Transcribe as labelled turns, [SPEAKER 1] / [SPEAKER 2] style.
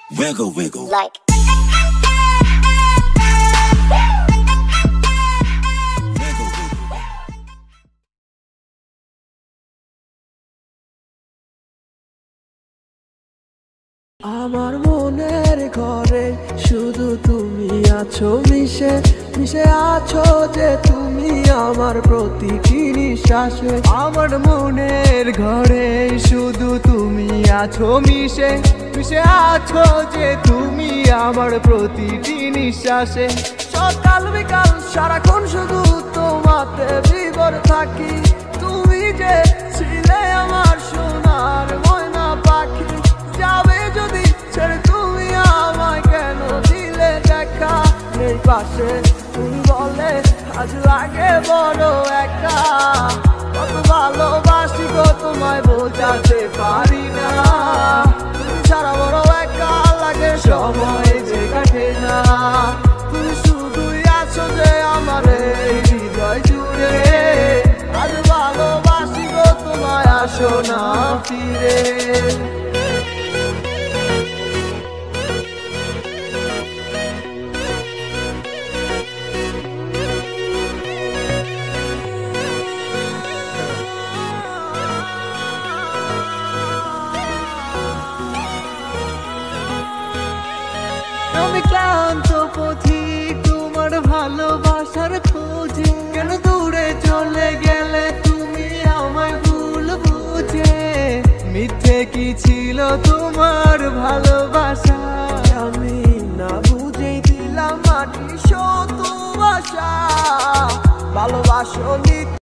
[SPEAKER 1] Wiggle, wiggle.
[SPEAKER 2] Like
[SPEAKER 3] আমার মনের ঘরে শুধু তুমি আছো মিশে মিশে আছো যে তুমি আমার প্রতিটি নিঃশ্বাসে। আমার মনের ঘরে শুধু তুমি আছো মিশে মিশে আছো যে তুমি আমার প্রতিটি নিঃশ্বাসে। সকাল বিকাল সারাক্ষণ শুধু তোমাতে বিভোর থাকি। তুমি যে ছিলে আমার সোনার ময়না পাখি, যাবে যদি ছেড়ে তুমি আমায় কেন দিলে দেখা? এই পাশে তুমি বলে আজ লাগে বড় একা। কত ভালোবাসি গো তোমায় বোঝাতে পারি না। তুমি ছাড়া বড় একা লাগে, সময় যে কাটে না। তুমি শুধুই আছো যে আমার এই হৃদয় জুড়ে। আজ ভালোবাসি গো তোমায়, আসো না ফিরে। আমি ক্লান্ত পথিক তোমার ভালোবাসার খোঁজে। কেন দূরে চলে গেলে তুমি আমায় ভুল বুঝে? মিথ্যে কি ছিল তোমার ভালোবাসা? আমি না বুঝে দিলাম মাটি শত ভাষা। ভালোবাসো